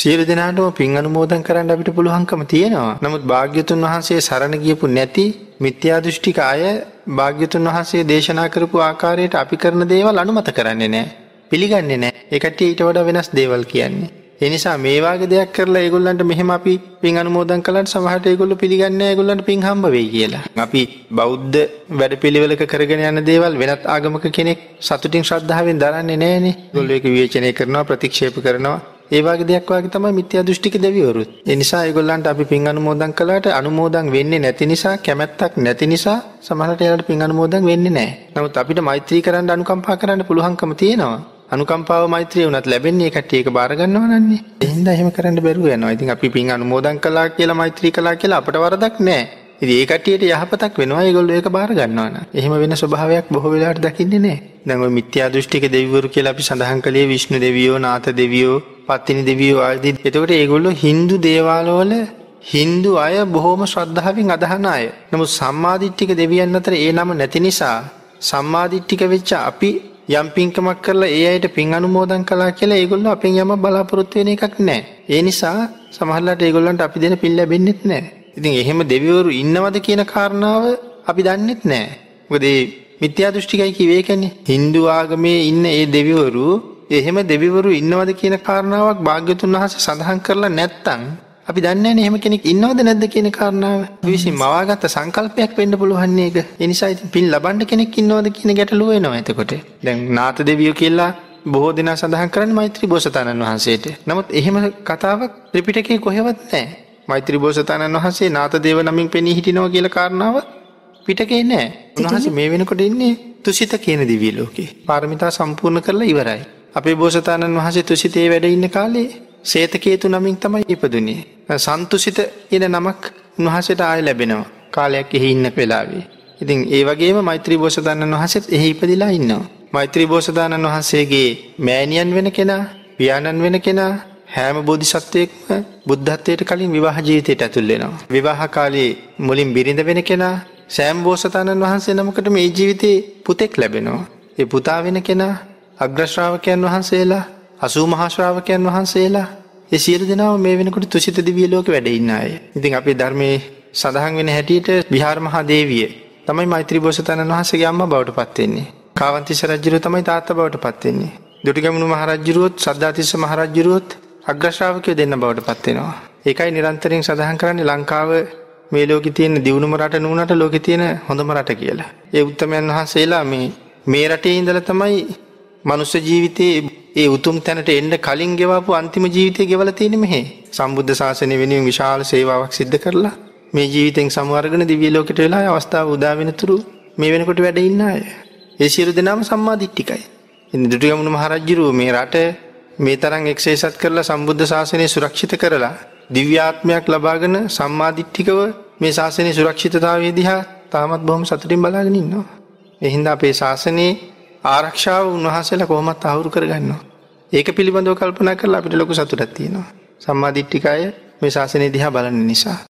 සියලු දෙනාටම පින් අනුමෝදන් කරන්න අපිට පුළුවන්කම තියෙනවා. නමුත් භාග්‍යතුන් වහන්සේ සරණ ගියපු නැති මිත්‍යා දෘෂ්ටික අය භාග්‍යතුන් වහන්සේ දේශනා කරපු ආකාරයට අපි කරන දේවල් අනුමත කරන්නේ නැහැ. පිළිගන්නේ නැහැ. ඒ කට්ටිය ඊට වඩා වෙනස් දේවල් කියන්නේ. ඒ නිසා මේ වාගේ දෙයක් කරලා ඒගොල්ලන්ට මෙහෙම අපි පින් අනුමෝදන් කළාට සමහරට ඒගොල්ලෝ පිළිගන්නේ නැහැ ඒගොල්ලන්ට පින් හම්බ වෙයි කියලා. අපි බෞද්ධ වැඩපිළිවෙලක කරගෙන යන දේවල් වෙනත් ආගමක කෙනෙක් සතුටින් ශ්‍රද්ධාවෙන් දරන්නේ නැහනේ. ඒගොල්ලෝ ඒක විවේචනය කරනවා ප්‍රතික්ෂේප කරනවා. ඒ වගේ දෙයක් වාගේ තමයි මිත්‍යා දෘෂ්ටික දෙවිවරුත්. ඒ නිසා ඒගොල්ලන්ට අපි පින් අනුමෝදන් කළාට අනුමෝදන් වෙන්නේ නැති නිසා කැමැත්තක් නැති නිසා සමහරට ඒකට පින් අනුමෝදන් වෙන්නේ නැහැ. නමුත් අපිට මෛත්‍රී කරන්න අනුකම්පා කරන්න පුළුවන්කම තියෙනවා. අනුකම්පාව මෛත්‍රිය උනත් ලැබෙන්නේ ඒ කට්ටිය ඒක බාර ගන්නවා නන්නේ. එහෙනම් එහෙම කරන්න බැරුව යනවා. ඉතින් අපි පින් අනුමෝදන් කළා කියලා මෛත්‍රී කළා කියලා අපට වරදක් නැහැ. ඉතින් ඒ කට්ටියට යහපතක් වෙනවා ඒගොල්ලෝ ඒක බාර ගන්නවා නම්. එහෙම වෙන ස්වභාවයක් බොහෝ වෙලාවට දකින්නේ නැහැ. දැන් ওই මිත්‍යා දෘෂ්ටික දෙවිවරු කියලා අපි සඳහන් කළේ විෂ්ණු දෙවියෝ, නාථ දෙවියෝ, පත්තිනි දෙවියෝ ආදී. එතකොට ඒගොල්ලෝ Hindu දේවාලවල Hindu අය බොහොම ශ්‍රද්ධාවෙන් අදහන අය. නමුත් සම්මාදිට්ඨික දෙවියන් අතර ඒ නම නැති නිසා සම්මාදිට්ඨික වෙච්ච අපි යම් පින්කමක් කරලා ඒ අයට පින් අනුමෝදන් කළා කියලා ඒගොල්ලෝ අපෙන් යම බලාපොරොත්තු වෙන එකක් නැහැ. ඒ නිසා සමහරවිට ඒගොල්ලන්ට අපි දෙන පින් ලැබෙන්නේ නැහැ. ඉතින් එහෙම දෙවිවරු ඉන්නවද කියන කාරණාව අපි දන්නෙත් නැහැ. මොකද මේ මිත්‍යා දෘෂ්ටිකයි කිව්වේ ඒකනේ. Hindu ආගමේ ඉන්න ඒ දෙවිවරු එහෙම දෙවිවරු ඉන්නවද කියන කාරණාවක් භාග්‍යතුන් වහන්සේ සඳහන් කරලා නැත්තම් අපි දන්නේ නැහැ එහෙම කෙනෙක් ඉන්නවද නැද්ද කියන කාරණාව. විශ්ින් මවාගත්ත සංකල්පයක් වෙන්න පුළුවන් නේද? ඒ නිසා ඉතින් පින් ලබන්න කෙනෙක් ඉන්නවද කියන ගැටලුව එනවා එතකොට. දැන් නාථ දෙවියෝ කියලා බොහෝ දෙනා සඳහන් කරන්නේ මෛත්‍රී බෝසතාණන් වහන්සේට. නමුත් එහෙම කතාවක් ත්‍රිපිටකයේ කොහෙවත් නැහැ. මෛත්‍රී බෝසතාණන් වහන්සේ නාථ දේව නමින් පෙනී හිටිනවා කියලා කාරණාව පිටකේ නැහැ. උන්වහන්සේ මේ වෙනකොට ඉන්නේ තුසිත කියන දිව්‍ය ලෝකේ. පාරමිතා සම්පූර්ණ කරලා ඉවරයි. අපේ බෝසතාණන් වහන්සේ තුසිතේ වැඩ ඉන්න කාලේ සේතකේතු නමින් තමයි ඉපදුනේ. සන්තුසිත කියන නමක් උන්වහන්සේට ආයෙ ලැබෙනවා. කාලයක් එහි ඉන්න වෙලාවේ. ඉතින් ඒ වගේම මෛත්‍රී බෝසතාණන් වහන්සේත් එහි ඉපදිලා ඉන්නවා. මෛත්‍රී බෝසතාණන් වහන්සේගේ මෑණියන් වෙන කෙනා, පියාණන් වෙන කෙනා හැම බෝධිසත්වයෙක්ම බුද්ධත්වයට කලින් විවාහ ජීවිතයට ඇතුල් වෙනවා. විවාහ කාලේ මුලින් බිරිඳ වෙන කෙනා සෑම බෝසතාණන් වහන්සේ නමකට මේ ජීවිතේ පුතෙක් ලැබෙනවා. ඒ පුතා වෙන කෙනා අග්‍ර ශ්‍රාවකයන් වහන්සේලා 80 මහා ශ්‍රාවකයන් වහන්සේලා ඒ සියලු දෙනාම මේ වෙනකොට තුසිත දිව්‍ය ලෝකෙ වැඩ ඉන්න අය. ඉතින් අපේ ධර්මයේ සඳහන් වෙන හැටියට විහාර මහා දේවිය තමයි මෛත්‍රී බෝසතාණන් වහන්සේගේ අම්මා බවට පත් වෙන්නේ. කාවන්තිස්ස රජුව තමයි තාත්තා බවට පත් වෙන්නේ. දුටුගැමුණු මහ රජුරුවොත් සද්ධාතිස්ස මහ රජුරුවොත් අග්‍ර ශ්‍රාවකයෝ දෙන්න බවට පත් වෙනවා. ඒකයි නිරන්තරයෙන් සඳහන් කරන්නේ ලංකාව මේ ලෝකේ තියෙන දියුණුම රට නුනට ලෝකේ තියෙන හොඳම රට කියලා. ඒ උත්තමයන් වහන්සේලා මේ රටේ ඉඳලා තමයි මනුෂ්‍ය ජීවිතේ ඒ උතුම් තැනට එන්න කලින් ගෙවපු අන්තිම ජීවිතය ගෙවලා තියෙන්නේ මෙහි. සම්බුද්ධ ශාසනය වෙනුවෙන් විශාල සේවාවක් සිද්ධ කරලා මේ ජීවිතෙන් සමු අරගෙන දිව්‍ය ලෝකයට වෙලා අවස්ථාව උදා වෙනතුරු මේ වෙනකොට වැඩ ඉන්න අය. ඒ සියලු දෙනාම සම්මාදිට්ඨිකයි. ඉතින් දුටුගැමුණු මහ රජුරුව මේ රට මේ තරම් එක්සේසත් කරලා සම්බුද්ධ ශාසනය සුරක්ෂිත කරලා දිව්‍යාත්මයක් ලබාගෙන සම්මාදිට්ඨිකව මේ ශාසනයේ සුරක්ෂිතතාවය දිහා තාමත් බොහොම සතුටින් බලාගෙන ඉන්නවා. ඒ හින්දා අපේ ශාසනයේ ආරක්ෂාව උන්වහන්සේලා කොහොමත් අහුරු කරගන්නවා. ඒක පිළිබඳව කල්පනා කරලා අපිට ලොකු සතුටක් තියෙනවා. සම්මාදිට්ඨිකය මේ ශාසනය දිහා බලන නිසා.